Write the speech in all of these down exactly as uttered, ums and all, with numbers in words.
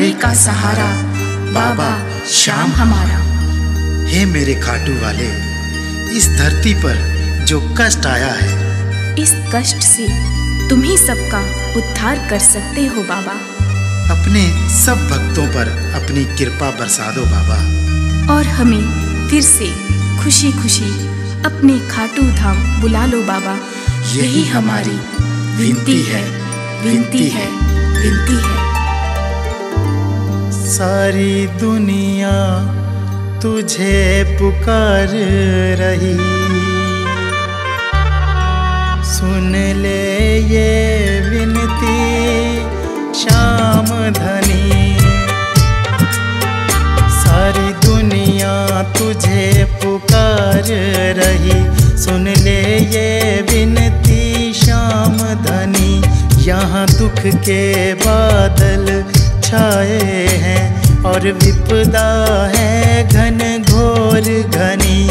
अंधेरे का सहारा बाबा श्याम हमारा। हे मेरे खाटू वाले, इस धरती पर जो कष्ट आया है, इस कष्ट से तुम ही सबका उद्धार कर सकते हो बाबा। अपने सब भक्तों पर अपनी कृपा बरसा दो बाबा, और हमें फिर से खुशी खुशी अपने खाटू धाम बुला लो बाबा। यही हमारी विनती है, विनती है, विनती है। सारी दुनिया तुझे पुकार रही, सुन ले ये विनती श्याम धनी। सारी दुनिया तुझे पुकार रही, सुन ले ये विनती श्याम धनी। यहाँ दुख के बादल छाए हैं और विपदा है घन घोर घनी।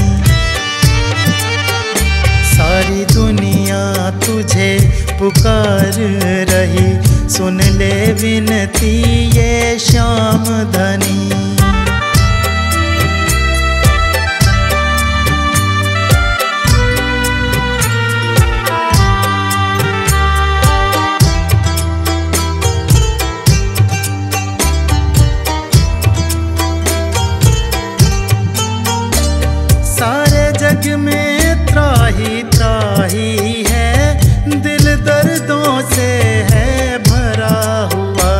सारी दुनिया तुझे पुकार रही, सुन ले विनती ये श्याम धनी। जग में त्राही त्राही है, दिल दर्दों से है भरा हुआ।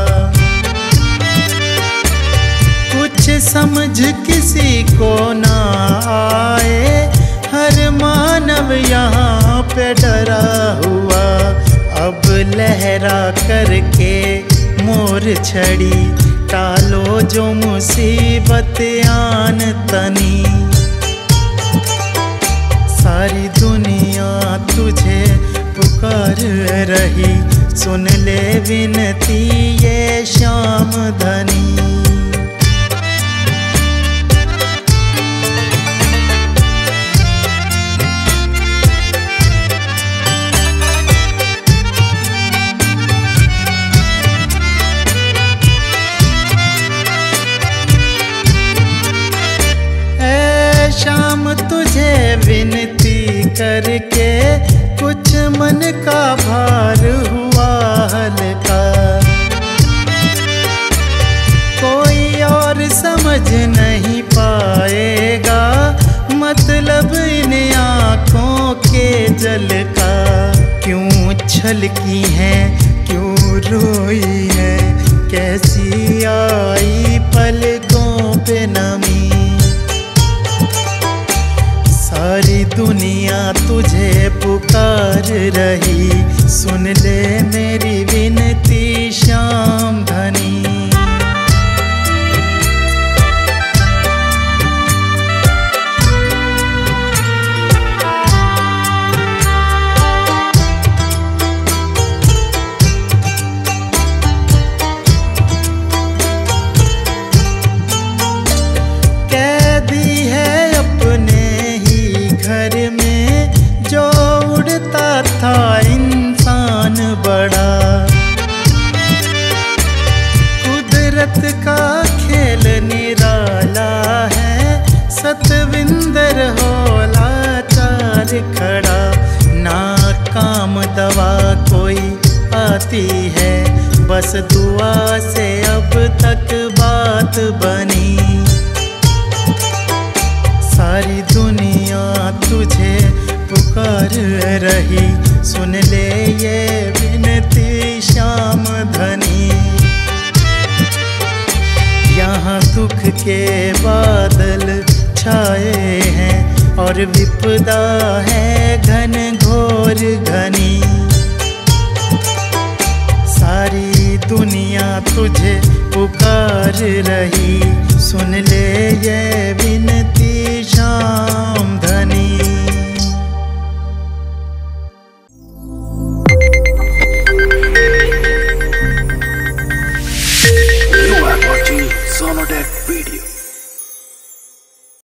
कुछ समझ किसी को ना आए, हर मानव यहाँ पे डरा हुआ। अब लहरा करके मोर छड़ी, टालो जो मुसीबत आन तनी। सारी दुनिया तुझे पुकार रही, सुन ले विनती ये श्याम धनी। ऐ श्याम तुझे विनती करके कुछ मन का भार हुआ हल्का। कोई और समझ नहीं पाएगा मतलब इन आँखों के जल का। क्यों छलकी है, क्यों रोई है, कैसी आई पलकों पे नमी। सारी दुनिया तुझे पुकार रही, सुन ले मेरी विनती श्याम धनी। कैदी है अपने घर में जो उड़ता था इंसान बड़ा। कुदरत का खेल निराला है, सतविंदर होला चार खड़ा। ना काम दवा कोई आती है, बस दुआ से अब तक बात बनी। सारी दुनिया तुझे पुकार रही, सुन ले ये विनती श्याम धनी। यहाँ दुख के बादल छाए हैं और विपदा है घन घोर घनी। सारी दुनिया तुझे पुकार रही, सुन ले ये विनती श्याम।